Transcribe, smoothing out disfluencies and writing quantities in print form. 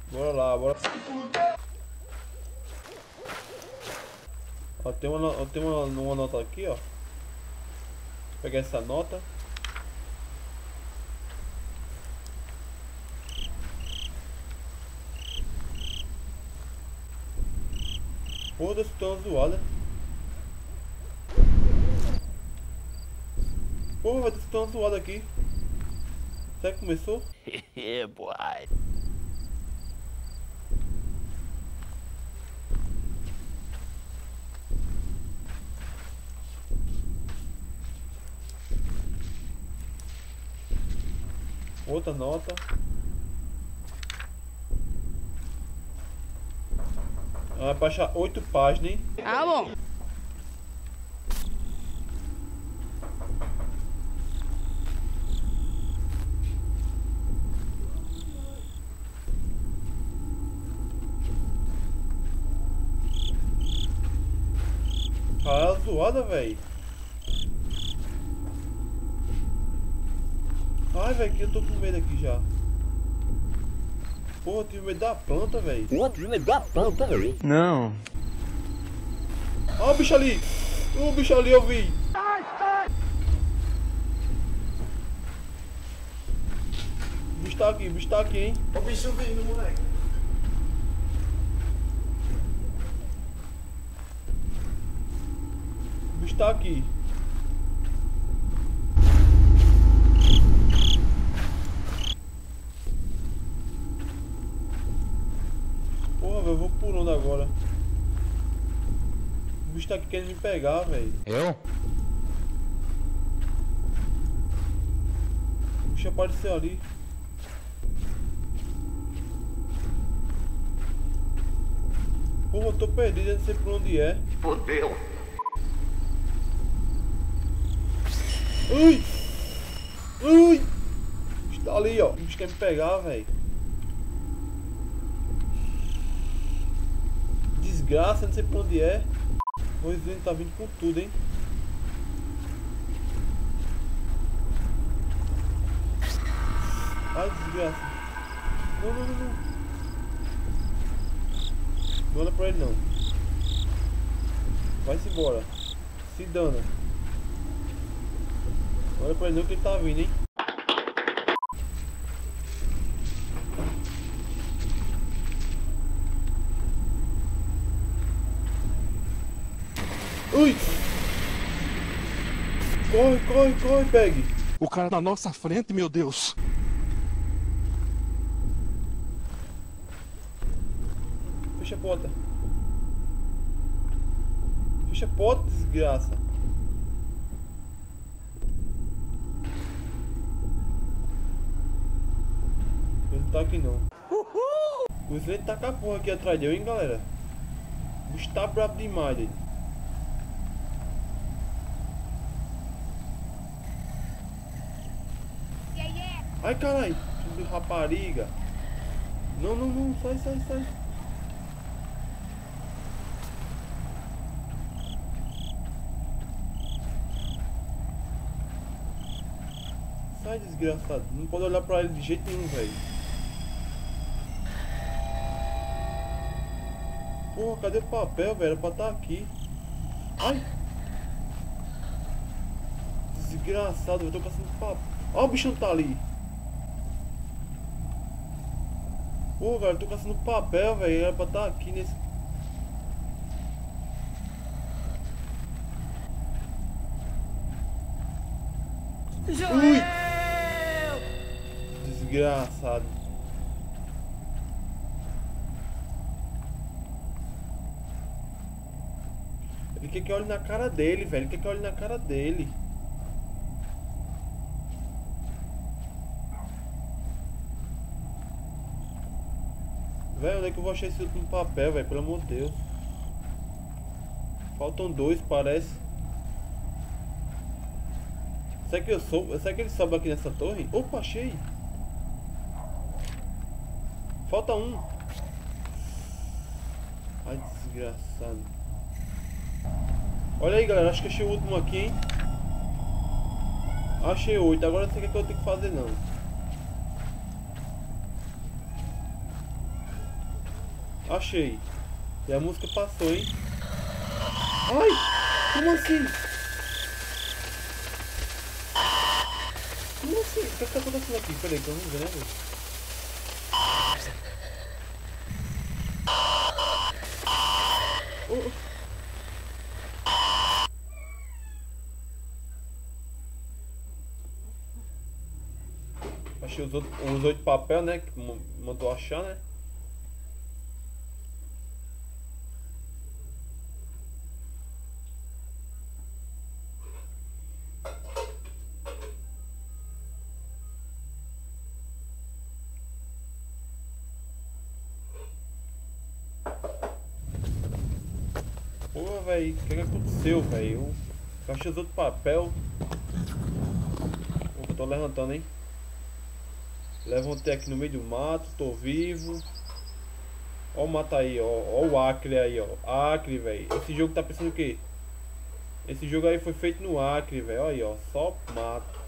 Bora lá, bora. Ó, tem uma nota aqui, ó. Vou pegar essa nota. Foda-se, tem uma zoada. Porra, vai ter uma zoada aqui. Será que começou? Yeah, boy. Outra nota. Vai baixar 8 páginas, hein? Ah, bom. Ah, zoada, velho. Ai, velho, que eu tô com medo aqui já. Porra, eu tive medo da planta, velho. Não. Ó o bicho ali. O bicho ali, eu vi. O bicho tá aqui, hein. O bicho vindo, moleque. O bicho tá aqui. Porra, velho, eu vou por onde agora? O bicho tá aqui querendo me pegar, velho. Eu? O bicho apareceu ali. Porra, eu tô perdido, eu não sei por onde é. Fodeu. Ui! Ui! O bicho tá ali, ó. O bicho quer me pegar, velho. Desgraça, não sei por onde é. O Resident tá vindo com tudo, hein. Ai, desgraça. Não, não, não, não. Não olha pra ele, não. Vai-se embora. Se dana. Olha pra ele não que ele tá vindo, hein. Ui! Corre, corre, corre, pegue! O cara na nossa frente, meu Deus. Fecha a porta. Fecha a porta, desgraça. Ele não tá aqui não. O Resident tá com a porra aqui atrás dele, hein, galera. O bicho tá brabo demais, ele. Ai, caralho. Filho de rapariga. Não, não, não. Sai, sai, sai. Sai, desgraçado. Não pode olhar pra ele de jeito nenhum, velho. Porra, cadê o papel, velho? Era pra estar aqui. Ai. Desgraçado, eu tô passando papel. Ó, o bicho não tá ali. Pô, cara, eu tô caçando papel, velho. Era pra estar aqui nesse. Ui! Desgraçado. Ele quer que eu olhe na cara dele, velho. Ele quer que eu olhe na cara dele. Velho, onde é que eu vou achar esse último papel, velho? Pelo amor de Deus. Faltam 2, parece. Será que eu sou? Será que ele sobe aqui nessa torre? Opa, achei. Falta 1. Ai, desgraçado. Olha aí, galera. Acho que achei o último aqui, hein? Achei 8. Agora não sei o que eu tenho que fazer, não. Achei. E a música passou, hein? Ai! Como assim? Como assim? O que tá acontecendo aqui? Peraí, que eu não vendo. Oh. Achei os 8 papel, né? Que mandou achar, né? Porra, velho, o que aconteceu, velho? Eu achei os outros papel. Eu tô levantando, hein? Levantei aqui no meio do mato, tô vivo. Ó o mato aí, ó. Ó o Acre aí, ó. Acre, velho. Esse jogo tá pensando o quê? Esse jogo aí foi feito no Acre, velho. Olha aí, ó. Só mato.